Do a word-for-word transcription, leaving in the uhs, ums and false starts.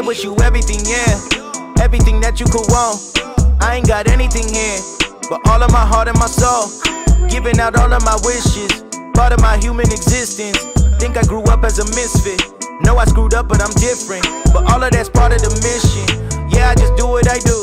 I wish you everything, yeah, everything that you could want. I ain't got anything here, but all of my heart and my soul. Giving out all of my wishes, part of my human existence. Think I grew up as a misfit. Know I screwed up, but I'm different. But all of that's part of the mission. Yeah, I just do what I do.